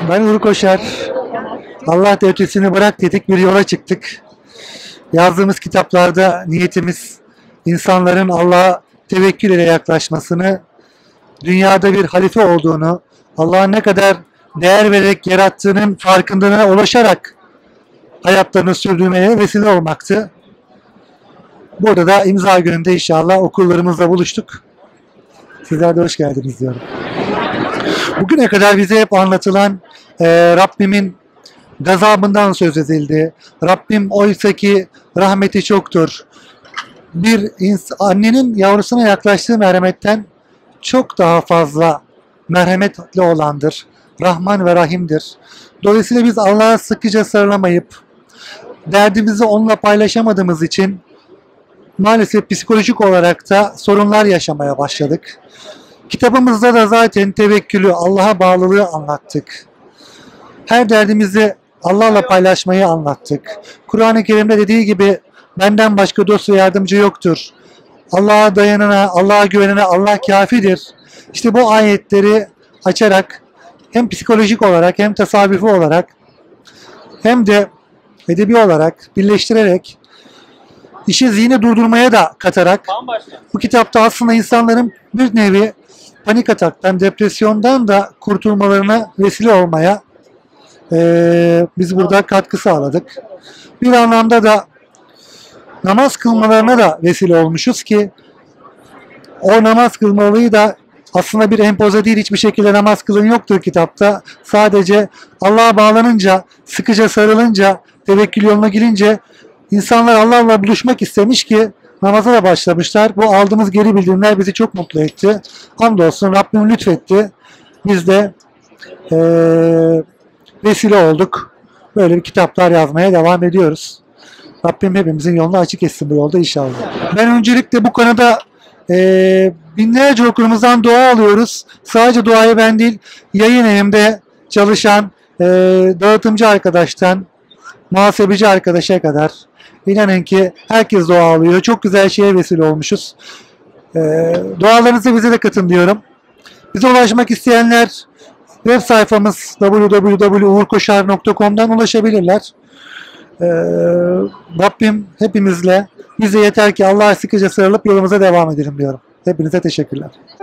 Ben Uğur Koşar. Allah devletini bırak dedik, bir yola çıktık. Yazdığımız kitaplarda niyetimiz insanların Allah'a tevekkül ile yaklaşmasını, dünyada bir halife olduğunu, Allah'a ne kadar değer vererek yarattığının farkındalığına ulaşarak hayatlarını sürdürmeye vesile olmaktı. Burada da imza gününde inşallah okullarımızla buluştuk. Sizler de hoş geldiniz diyorum. Bugüne kadar bize hep anlatılan Rabbimin gazabından söz edildi. Rabbim oysa ki rahmeti çoktur. Annenin yavrusuna yaklaştığı merhametten çok daha fazla merhametli olandır. Rahman ve Rahim'dir. Dolayısıyla biz Allah'a sıkıca sarılamayıp derdimizi onunla paylaşamadığımız için maalesef psikolojik olarak da sorunlar yaşamaya başladık. Kitabımızda da zaten tevekkülü, Allah'a bağlılığı anlattık. Her derdimizi Allah'la paylaşmayı anlattık. Kur'an-ı Kerim'de dediği gibi benden başka dost ve yardımcı yoktur. Allah'a dayanana, Allah'a güvenene Allah kafidir. İşte bu ayetleri açarak hem psikolojik olarak hem tasavvufi olarak hem de edebi olarak birleştirerek işi zihni durdurmaya da katarak bu kitapta aslında insanların bir nevi panik ataktan, depresyondan da kurtulmalarına vesile olmaya biz burada katkı sağladık. Bir anlamda da namaz kılmalarına da vesile olmuşuz ki o namaz kılmalıyı da aslında bir empoze değil, hiçbir şekilde namaz kılın yoktur kitapta. Sadece Allah'a bağlanınca, sıkıca sarılınca, tevekkül yoluna girince insanlar Allah'la buluşmak istemiş ki namaza da başlamışlar. Bu aldığımız geri bildirimler bizi çok mutlu etti. Hamdolsun Rabbim lütfetti. Biz de vesile olduk. Böyle bir kitaplar yazmaya devam ediyoruz. Rabbim hepimizin yolunu açık etsin bu yolda inşallah. Ben öncelikle bu konuda binlerce okulumuzdan dua alıyoruz. Sadece duayı ben değil, yayın evimde çalışan dağıtımcı arkadaştan muhasebeci arkadaşa kadar inanın ki herkes dua alıyor. Çok güzel şeye vesile olmuşuz. Dualarınızı bize de katın diyorum. Bize ulaşmak isteyenler web sayfamız www.uğurkoşar.com'dan ulaşabilirler. Rabbim hepimizle, bize yeter ki Allah'a sıkıca sarılıp yolumuza devam edelim diyorum. Hepinize teşekkürler.